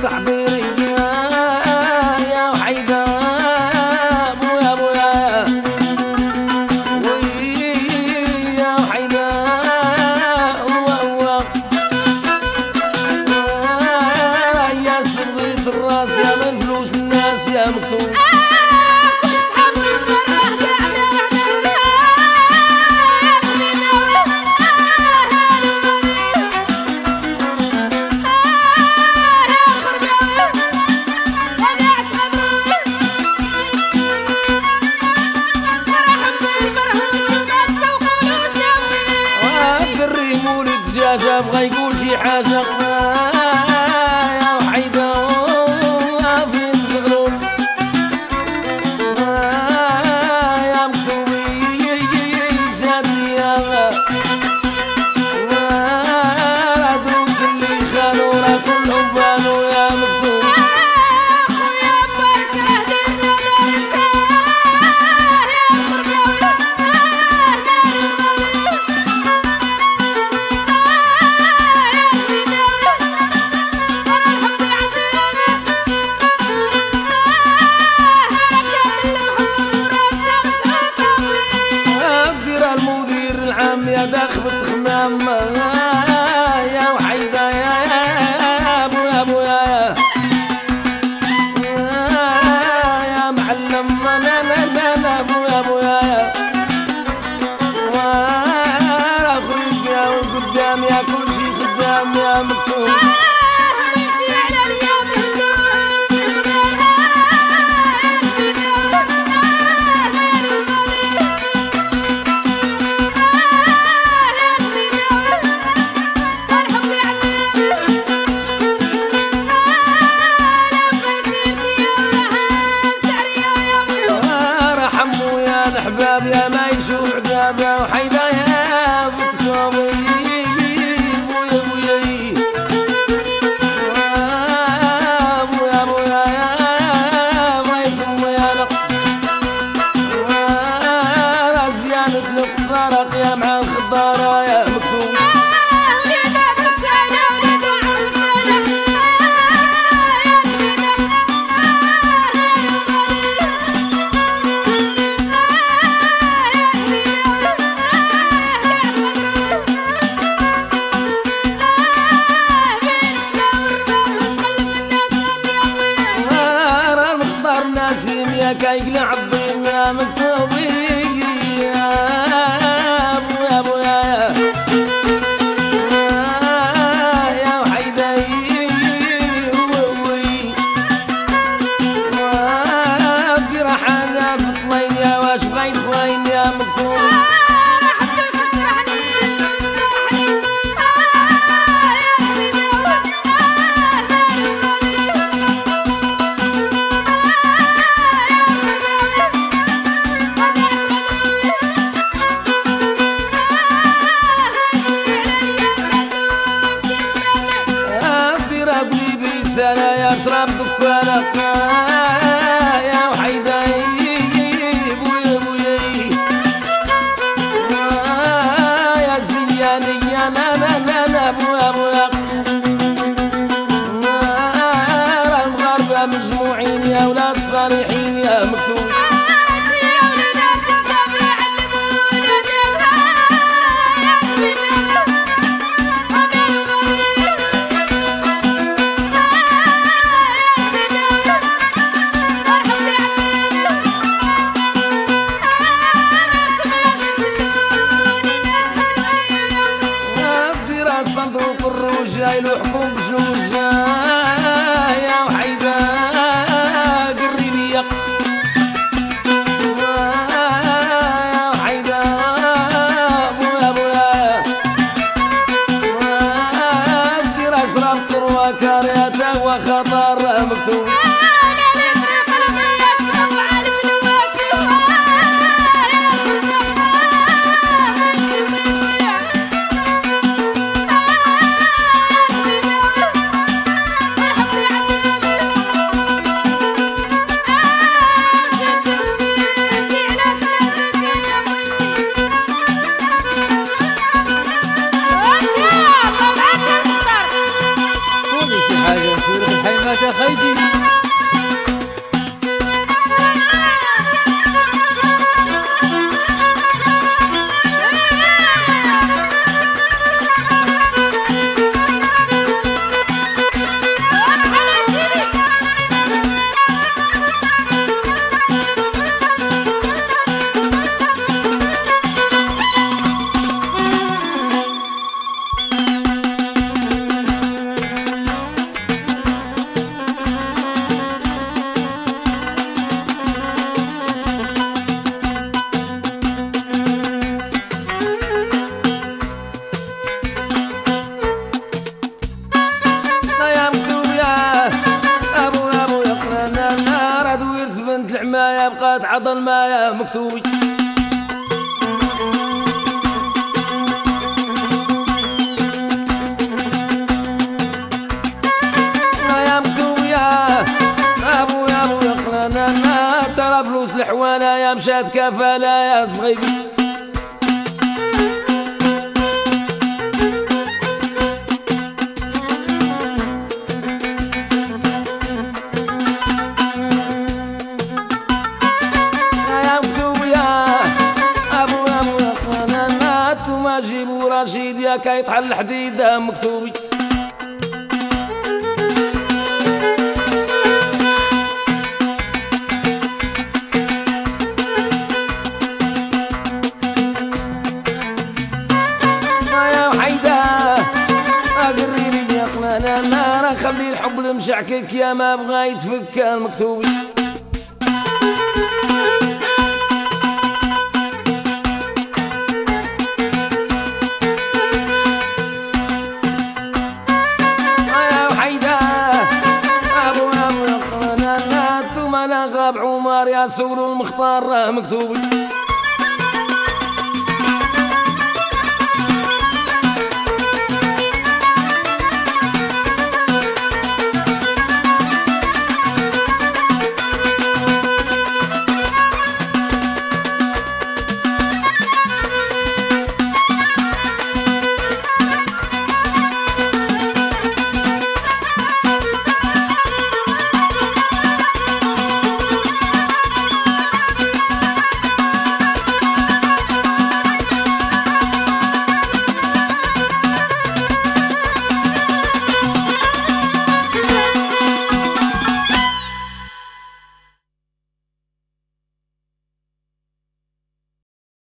تحضيري يا وحيدة بويا بويا ويا وحيدة يا صغيرة الراس يا من فلوس الناس يا مكتوب بغا يقول شي حاجة يا وحيدة فين تغلول يا مكتوبي جاتني يا دوك اللي خانوا راه كلهم بانوا يا مكتوب يا داخل خمام يا وحيدة يا بويا بويا يا معلم لا بويا بويا اخرج يا قدام يا كل شي خدام يا مكتوب الحباب يا ما يشوف عذاب يا وحيدة يا بتكوبي بويا بويا بويا بويا يا بيكم يا لق رزيانة القصارق يا مع الخضارة يا مكتوب كايقلع عظيم يا مكتوبي يا بويا بويا يا وحيدة وابدي راح انا في طلين يا واش بغيت خوين يا مكتوب سنة يا شراب دكانك يا وحيدة بويا بويا يا زياني يا لا بويا بويا المغاربة مجموعين يا ولاد صالحين يا مكتوب صندوق الروج يلوحكم بجوج يا وحيدة قريبي يا وحيدة بويا بويا دير اشرب ثروة كارياتا وخطر مكتوب يا خيدي الحماية بقات عضل مايا مكتوبي يا مكتوبي يا ابو يقرانا ترى فلوس الحوانا يا مشات كفالة يا صغيبي جيبوا رشيد يا كيطحل الحديدة مكتوبي يا وحيدة قريبي يا قنانا نارا خلي الحب المشعكك يا ما بغا يتفك المكتوبي عمر يا سور المختار مكتوبي